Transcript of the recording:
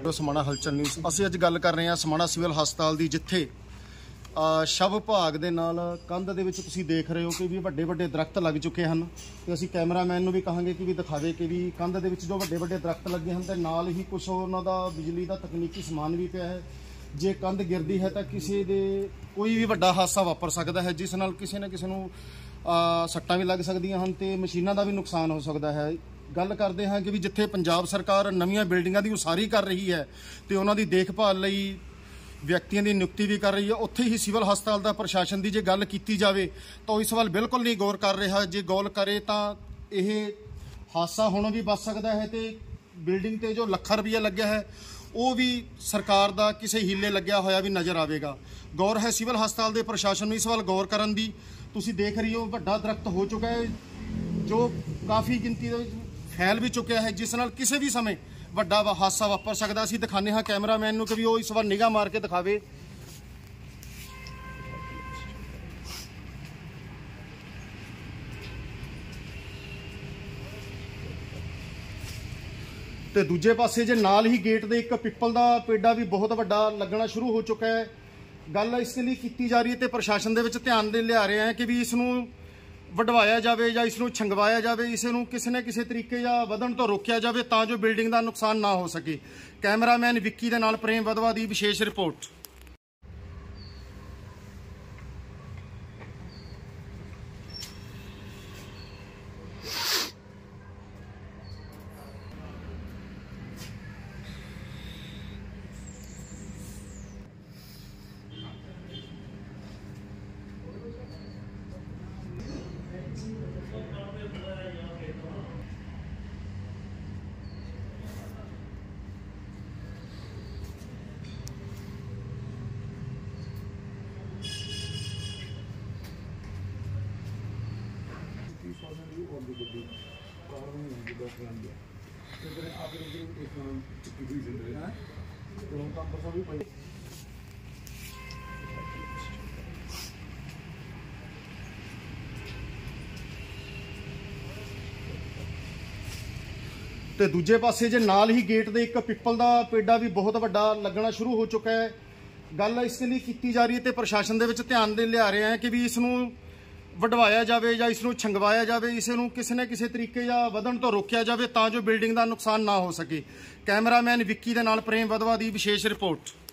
ਹੋ ਸਮਾਣਾ ਹਲਚਲ ਨਿਊਜ਼। ਅਸੀਂ ਅੱਜ ਗੱਲ ਕਰ ਰਹੇ ਹਾਂ ਸਮਾਣਾ ਸਿਵਲ ਹਸਪਤਾਲ ਦੀ, ਜਿੱਥੇ ਸ਼ਵ ਵਿਭਾਗ ਦੇ ਨਾਲ ਕੰਧ ਦੇ ਵਿੱਚ ਤੁਸੀਂ ਦੇਖ ਰਹੇ ਹੋ ਕਿ ਵੀ ਵੱਡੇ ਵੱਡੇ ਦਰਖਤ ਲੱਗ ਚੁੱਕੇ ਹਨ। ਤੇ ਅਸੀਂ ਕੈਮਰਾਮੈਨ ਨੂੰ ਵੀ ਕਹਾਂਗੇ ਕਿ ਵੀ ਦਿਖਾਵੇ ਕਿ ਵੀ ਕੰਧ ਦੇ ਵਿੱਚ ਜੋ ਵੱਡੇ ਵੱਡੇ ਦਰਖਤ ਲੱਗੇ ਹਨ ਤੇ ਨਾਲ ਹੀ ਕੁਝ ਉਹਨਾਂ ਦਾ ਬਿਜਲੀ ਦਾ ਤਕਨੀਕੀ ਸਮਾਨ ਵੀ ਪਿਆ ਹੈ। ਜੇ ਕੰਧ ਗਿਰਦੀ ਹੈ ਤਾਂ ਕਿਸੇ ਦੇ ਕੋਈ ਵੀ ਵੱਡਾ ਹਾਦਸਾ ਵਾਪਰ ਸਕਦਾ ਹੈ, ਜਿਸ ਨਾਲ ਕਿਸੇ ਨਾ ਕਿਸੇ ਨੂੰ ਸੱਟਾਂ ਵੀ ਲੱਗ ਸਕਦੀਆਂ ਹਨ ਤੇ ਮਸ਼ੀਨਾਂ ਦਾ ਵੀ ਨੁਕਸਾਨ ਹੋ ਸਕਦਾ ਹੈ। ਗੱਲ ਕਰਦੇ ਹਾਂ ਕਿ ਵੀ ਜਿੱਥੇ ਪੰਜਾਬ ਸਰਕਾਰ ਨਵੀਆਂ ਬਿਲਡਿੰਗਾਂ ਦੀ ਉਸਾਰੀ ਕਰ ਰਹੀ ਹੈ ਤੇ ਉਹਨਾਂ ਦੀ ਦੇਖਭਾਲ ਲਈ ਵਿਅਕਤੀਆਂ ਦੀ ਨਿਯੁਕਤੀ ਵੀ ਕਰ ਰਹੀ ਹੈ, ਉੱਥੇ ਹੀ ਸਿਵਲ ਹਸਪਤਾਲ ਦਾ ਪ੍ਰਸ਼ਾਸਨ ਦੀ ਜੇ ਗੱਲ ਕੀਤੀ ਜਾਵੇ ਤਾਂ ਇਸ ਵੱਲ ਬਿਲਕੁਲ ਨਹੀਂ ਗੌਰ ਕਰ ਰਿਹਾ। ਜੇ ਗੌਰ ਕਰੇ ਤਾਂ ਇਹ ਹਾਦਸਾ ਹੋਣੋਂ ਵੀ ਬਚ ਸਕਦਾ ਹੈ ਤੇ ਬਿਲਡਿੰਗ ਤੇ ਜੋ ਲੱਖਾਂ ਰੁਪਈਆ ਲੱਗਿਆ ਹੈ ਉਹ ਵੀ ਸਰਕਾਰ ਦਾ ਕਿਸੇ ਹੀਲੇ ਲੱਗਿਆ ਹੋਇਆ ਵੀ ਨਜ਼ਰ ਆਵੇਗਾ। ਗੌਰ ਹੈ ਸਿਵਲ ਹਸਪਤਾਲ ਦੇ ਪ੍ਰਸ਼ਾਸਨ ਨੂੰ ਇਸ ਵੱਲ ਗੌਰ ਕਰਨ ਦੀ। ਤੁਸੀਂ ਦੇਖ ਰਹੀ ਹੋ ਵੱਡਾ ਦਰਖਤ ਹੋ ਚੁੱਕਾ ਹੈ ਜੋ ਕਾਫੀ ਗਿਣਤੀ ਦੇ ਵਿੱਚ ਫੈਲ ਵੀ ਚੁੱਕਿਆ ਹੈ, ਜਿਸ ਨਾਲ ਕਿਸੇ ਵੀ ਸਮੇਂ ਵੱਡਾ ਹਾਦਸਾ ਵਾਪਰ ਸਕਦਾ। ਅਸੀਂ ਦਿਖਾਉਂਦੇ ਹਾਂ ਕੈਮਰਾਮੈਨ ਨੂੰ ਕਿ ਵੀ ਉਹ ਇਸ ਵਾਰ ਨਿਗਾਹ ਮਾਰ ਕੇ ਦਿਖਾਵੇ। ਤੇ ਦੂਜੇ ਪਾਸੇ ਜੇ ਨਾਲ ਹੀ ਗੇਟ ਦੇ ਇੱਕ ਪਿੱਪਲ ਦਾ ਪੇਡਾ ਵੀ ਬਹੁਤ ਵੱਡਾ ਲੱਗਣਾ ਸ਼ੁਰੂ ਹੋ ਚੁੱਕਾ ਹੈ। ਗੱਲ ਇਸ ਲਈ ਕੀਤੀ ਜਾ ਰਹੀ ਹੈ ਤੇ ਪ੍ਰਸ਼ਾਸਨ ਦੇ ਵਿੱਚ ਧਿਆਨ ਦੇ ਲਿਆ ਰਹੇ ਹੈ ਕਿ ਵੀ ਇਸ ਨੂੰ ਵਢਵਾਇਆ ਜਾਵੇ ਜਾਂ ਇਸ ਨੂੰ ਛੰਗਵਾਇਆ ਜਾਵੇ, ਇਸ ਨੂੰ ਕਿਸੇ ਨਾ ਕਿਸੇ ਤਰੀਕੇ ਜਾਂ ਵਧਣ ਤੋਂ ਰੋਕਿਆ ਜਾਵੇ ਤਾਂ ਜੋ ਬਿਲਡਿੰਗ ਦਾ ਨੁਕਸਾਨ ਨਾ ਹੋ ਸਕੇ। ਕੈਮਰਾਮੈਨ ਵਿੱਕੀ ਦੇ ਨਾਲ ਪ੍ਰੇਮ ਵਧਵਾ ਦੀ ਵਿਸ਼ੇਸ਼ ਰਿਪੋਰਟ। ਤੇ ਦੂਜੇ ਪਾਸੇ ਜੇ ਨਾਲ ਹੀ ਗੇਟ ਦੇ ਇੱਕ ਪਿੱਪਲ ਦਾ ਪੇਡਾ ਵੀ ਬਹੁਤ ਵੱਡਾ ਲੱਗਣਾ ਸ਼ੁਰੂ ਹੋ ਚੁੱਕਾ ਹੈ। ਗੱਲ ਇਸ ਲਈ ਕੀਤੀ ਜਾ ਰਹੀ ਹੈ ਤੇ ਪ੍ਰਸ਼ਾਸਨ ਦੇ ਵਿੱਚ ਧਿਆਨ ਦੇ ਲਿਆ ਰਹੇ ਹੈ ਕਿ ਵੀ ਇਸ ਨੂੰ ਵਢਵਾਇਆ ਜਾਵੇ ਜਾਂ ਇਸ ਨੂੰ ਛੰਗਵਾਇਆ ਜਾਵੇ, ਇਸ ਨੂੰ ਕਿਸੇ ਨਾ ਕਿਸੇ ਤਰੀਕੇ ਜਾਂ ਵਧਣ ਤੋਂ ਰੋਕਿਆ ਜਾਵੇ ਤਾਂ ਜੋ ਬਿਲਡਿੰਗ ਦਾ ਨੁਕਸਾਨ ਨਾ ਹੋ ਸਕੇ। ਕੈਮਰਾਮੈਨ ਵਿੱਕੀ ਦੇ ਨਾਲ ਪ੍ਰੇਮ ਵਧਵਾ ਦੀ ਵਿਸ਼ੇਸ਼ ਰਿਪੋਰਟ।